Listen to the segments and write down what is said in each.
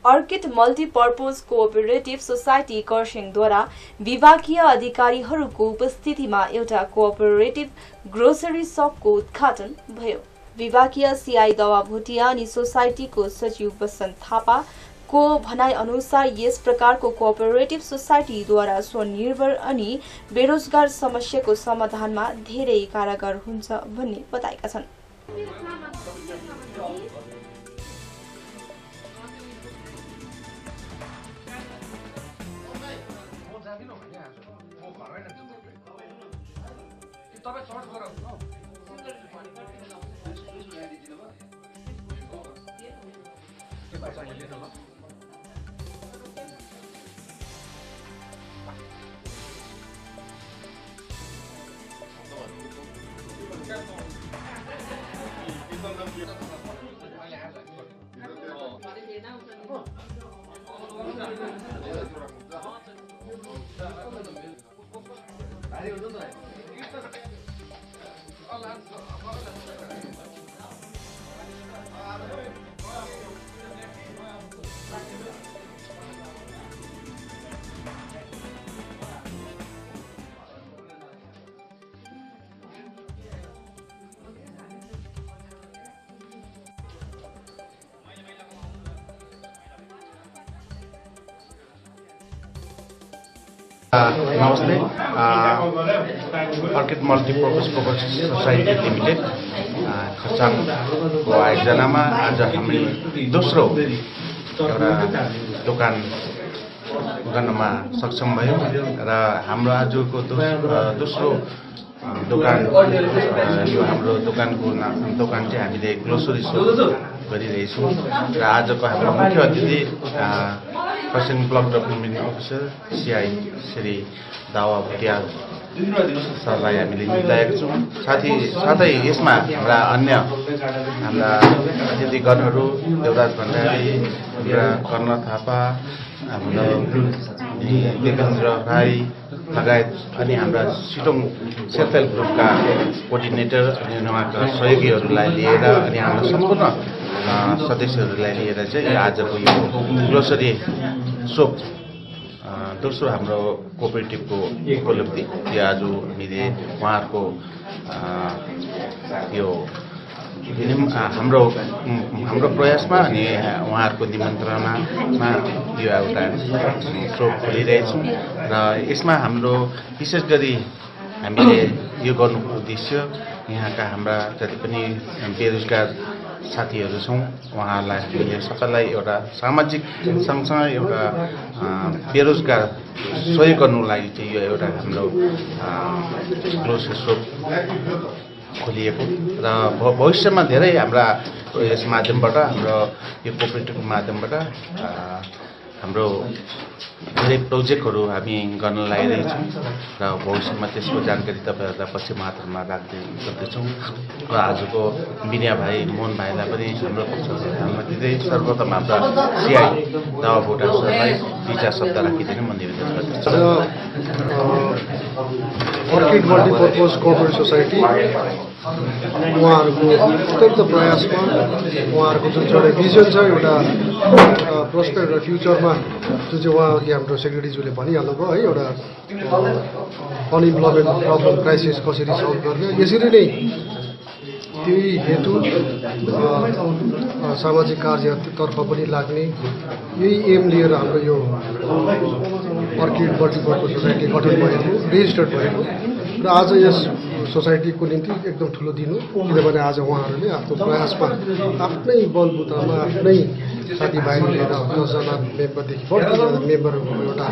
Orchid multipurpose cooperative society खरसाङद्वारा विभागीय अधिकारीहरूको उपस्थितिमा एउटा कोअपरेटिभ ग्रोसरी शपको उद्घाटन भयो। विभागीय सीआई दवा भुटिया अनि सोसाइटीको सचिव बसन्त थापाको भनाइ अनुसार यस प्रकारको कोअपरेटिभ सोसाइटीद्वारा स्वनिर्भर अनि बेरोजगार समस्याको समाधानमा धेरै कारगर हुन्छ भन्ने बताएका छन्। नमस्ते। Orchid multipurpose cooperative society limited खरसाङको आयोजनामा आज हामी दोस्रो एउटा दोकान गर्नमा सक्षम भयौँ र हाम्रो आजको दोस्रो दोकान यो हाम्रो दोकान चाहिँ हामीले ग्रोसरी शप गरिरहेछौँ र आजको हाम्रो मुख्य अतिथि Kurseong block development officer CI Shri Dawa Bhutia सरलाई हामीले निम्ताएका छौँ। साथै यसमा हाम्रा अतिथिगणहरू देवराज भण्डारी, कर्ण थापा, हाम्रो देवेन्द्र राई लगायत अनि हाम्रा सिटोङ सेल्फ हेल्प ग्रुपका कोअर्डिनेटर अनि उहाँका सहयोगीहरूलाई लिएर अनि हाम्रा सम्पूर्ण सदस्यहरूलाई लिएर चाहिँ आजको यो ग्रोसरी शप दोस्रो हाम्रो कोअपरेटिभको उपलब्धि यो आज हामीले उहाँहरूको यो हाम्रो प्रयासमा अनि उहाँहरूको निमन्त्रणामा यो एउटा शप खोलिरहेछौँ र यसमा हाम्रो विशेष गरी हामीले यो गर्नुको उद्देश्य यहाँका हाम्रा जति पनि बेरोजगार साथीहरू छौँ उहाँहरूलाई हामीले सबैलाई एउटा सामाजिक सँगसँगै एउटा बेरोजगार सहयोग गर्नुको लागि चाहिँ यो एउटा हाम्रो ग्रोसरी शप खोलिएको र भविष्यमा धेरै हाम्रा यस माध्यमबाट हाम्रो यो कोअपरेटिभको माध्यमबाट हाम्रो धेरै प्रोजेक्टहरू हामी गर्न लागिरहेछौँ र भविष्यमा त्यसको जानकारी तपाईँहरूलाई पछि मात्रामा गर्दैछौँ र आजको बिनिया भाइ मोहन भाइलाई पनि हाम्रो पक्षमा दिँदै सर्वप्रथम हाम्रा सीआई दावा भुटिया सरलाई दुई चार शब्द राखिदिन म निवेदन गर्दछु। अर्किड मल्टीपर्पज कोअपरेटिभ सोसाइटी उहाँहरूको अत्यन्त प्रयासमा उहाँहरूको जुन चाहिँ एउटा भिजन छ एउटा प्रोस्पेक्ट र फ्युचरमा जुन चाहिँ उहाँ अघि हाम्रो सेक्रेटरीज्यूले भनिहाल्नुभयो है एउटा अनइम्प्लोइमेन्ट प्रब्लम क्राइसिस कसरी सल्भ गर्ने यसरी नै त्यही हेतु सामाजिक कार्यतर्फ पनि लाग्ने यही एम लिएर हाम्रो यो अर्किड मल्टीपर्पज सोसाइटी गठन भएको रेजिस्टर्ड भएको र आज यस सोसाइटीको निम्ति एकदम ठुलो दिनु किनभने आज उहाँहरूले आफ्नो प्रयासमा आफ्नै बलबुतामा आफ्नै साथीभाइहरू लिएर 10जना मेम्बरदेखि बढी मेम्बरहरूको एउटा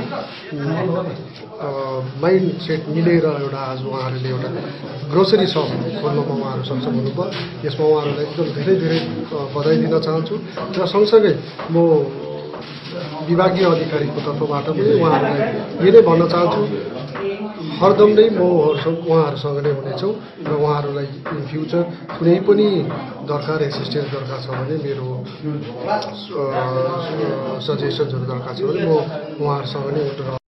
माइन्ड सेट मिलेर एउटा आज उहाँहरूले एउटा ग्रोसरी शप खोल्नमा उहाँहरू सक्षम हुनुभयो। यसमा उहाँहरूलाई एकदम धेरै धेरै बधाई दिन चाहन्छु र सँगसँगै म विभागीय अधिकारीको तर्फबाट पनि उहाँहरूलाई यही नै भन्न चाहन्छु हरदम नै म उहाँहरूसँग नै हुनेछौँ र उहाँहरूलाई इन फ्युचर कुनै पनि दरकार एसिस्टेन्स दरकार छ भने मेरो सजेसन्सहरू दरकार छ भने म उहाँहरूसँग नै